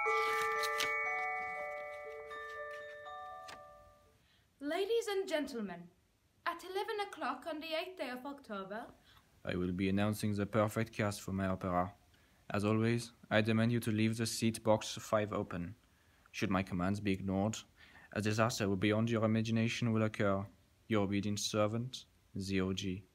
Ladies and gentlemen, at 11 o'clock on the 8th day of October, I will be announcing the perfect cast for my opera. As always, I demand you to leave the seat box 5 open. Should my commands be ignored, a disaster beyond your imagination will occur. Your obedient servant, ZOG.